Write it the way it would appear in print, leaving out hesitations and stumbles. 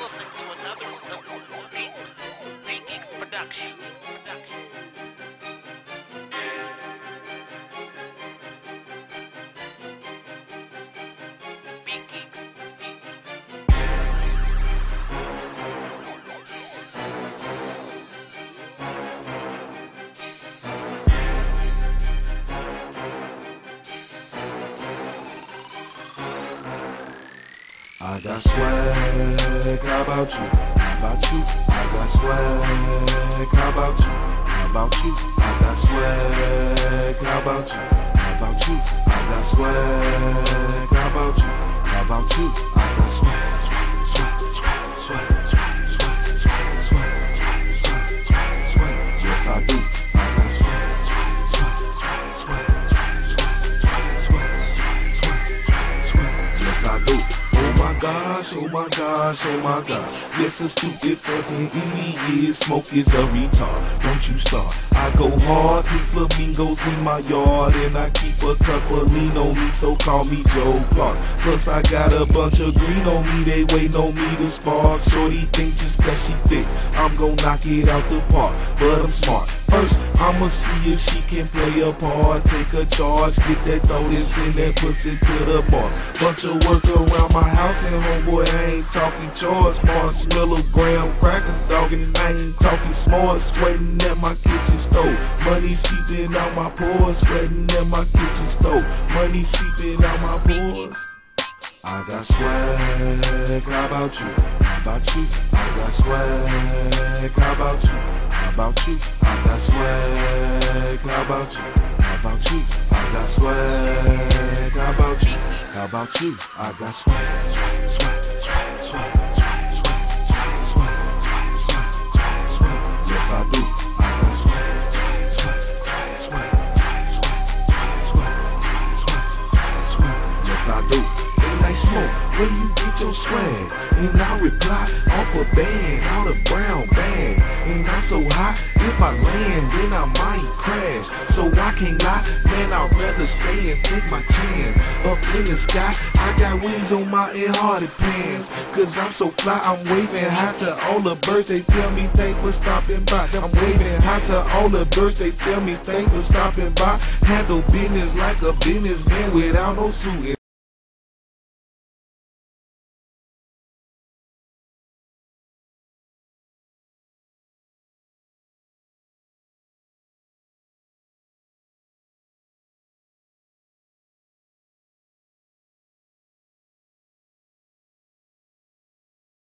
listen to another Beat Geeks production. Beat Geeks. I got swag, how about you? How about you? I got swag, how about you? How about you? I got swag, how about you? How about you? I got swag, how about you? How about you? I got swag, swag, swag, swag, swag, swag, swag, swag, swag, swag, swag, swag. Yes, I do. I got swag, swag, swag, swag, swag, swag, swag, swag, swag, swag, swag. Yes, I do. Oh my gosh, oh my god. Yes, a stupid fucking idiot. Smoke is a retard. Don't you start. I go hard, pink flamingos in my yard, and I keep a couple lean on me, so call me Joe Clark. Plus I got a bunch of green on me, they waiting on me to spark. Shorty think just cause she thick, I'm gon' knock it out the park, but I'm smart. First, I'ma see if she can play a part, take a charge, get that throw this in that pussy to the bar. Bunch of work around my house, and homeboy, I ain't talking chores. Marshmallow, graham crackers, dogging, I ain't talking s'mores. Sweating at my kitchen stove, money seeping out my pores. Sweating at my kitchen stove, money seeping out my pores. I got swag, how about you? How about you? I got swag, how about you? How about you? I got swag, how about you? How about you? I got swag, how about you? How about you? I got swag, swag, swag, swag, swag, swag, swag, swag, swag, swag, swag, swag. Yes, I do. I got swag, swag, swag, swag, swag, swag, swag, swag, swag, swag. Yes, I do. Like smoke, where you get your swag? And I reply, off a band, out a brown bag. And I'm so high, if I land, then I might crash. So I can't lie, man, I'd rather stay and take my chance. Up in the sky, I got wings on my air-hearted pants. Cause I'm so fly, I'm waving high to all the birds. They tell me thanks for stopping by. I'm waving high to all the birds. They tell me thanks for stopping by. Handle business like a businessman without no suit.